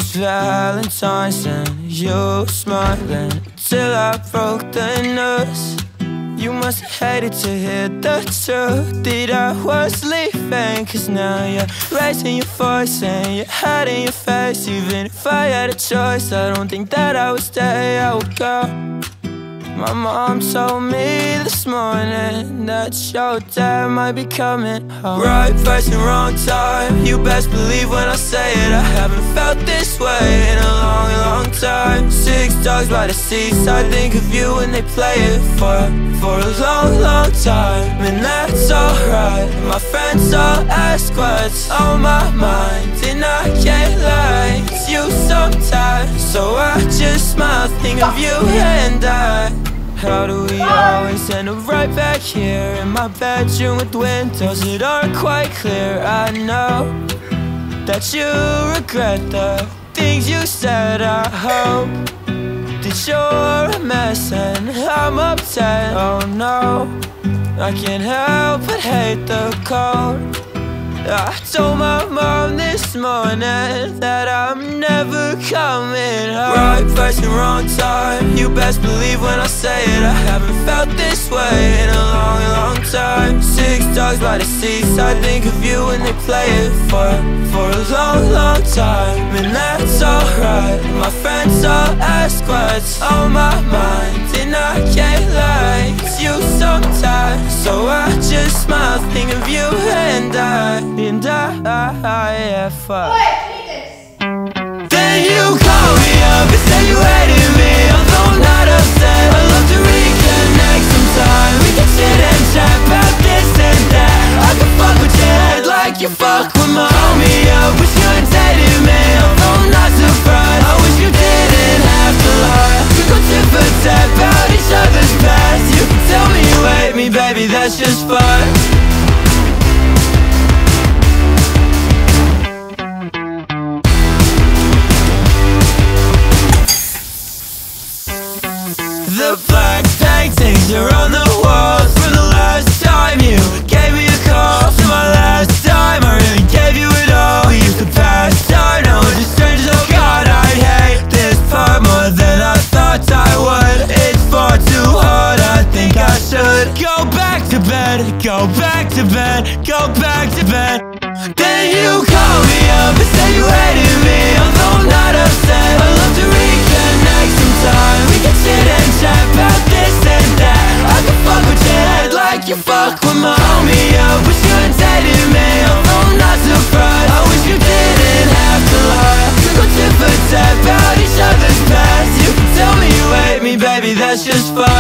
was Valentine's and you were smiling till I broke the news. You must have hated to hear the truth that I was leaving, cause now you're raising your voice and you're hiding your face. Even if I had a choice, I don't think that I would stay, I would go. My mom told me this morning that your dad might be coming home. Right person, wrong time, you best believe when I say it. I haven't felt this way in a long, long time. 6 dogs by the seaside, think of you when they play it for a long, long time. And that's alright, my friends all ask what's on my mind, and I can't lie to you sometimes. So I just smile, think of you and I. How do we always end up right back here in my bedroom with windows that aren't quite clear? I know that you regret the things you said. I hope that you're a mess and I'm upset. Oh no, I can't help but hate the cold. I told my mom this morning that I'm never coming home. Right person, wrong time, you best believe when I say it. I haven't felt this way in a long, long time. 6 dogs by the seaside, think of you when they play it for a long, long time. And that's alright, my friends all ask what's on my mind, and I can't lie to you sometimes. So I just smile, think of you and I. And I fuck. Then you call me up and say you hated me, although I'm not upset. I'd love to reconnect sometime. We can sit and chat about this and that. I can fuck with your head like you fuck with mine. Call me up, wish you had dated me, although I'm not surprised. I wish you didn't have to lie. We go tit for tat about each other's past. You can tell me you hate me, baby, that's just fine. The black paintings are on the walls from the last time you gave me a call. So my last time I really gave you it all. We used to pass time, now we're just strangers. Oh God, I hate this part more than I thought I would. It's far too hard, I think I should go back to bed, go back to bed, go back to bed. Then you call me up and say you hated me, although I'm not upset. I'd love to reconnect sometime. We can sit and chat about this and that. I can fuck with your head like you fuck with mine. Call me up, wish you had dated me, although I'm not surprised. I wish you didn't have to lie. We go tit for tat about each other's past. You can tell me you hate me, baby, that's just fine.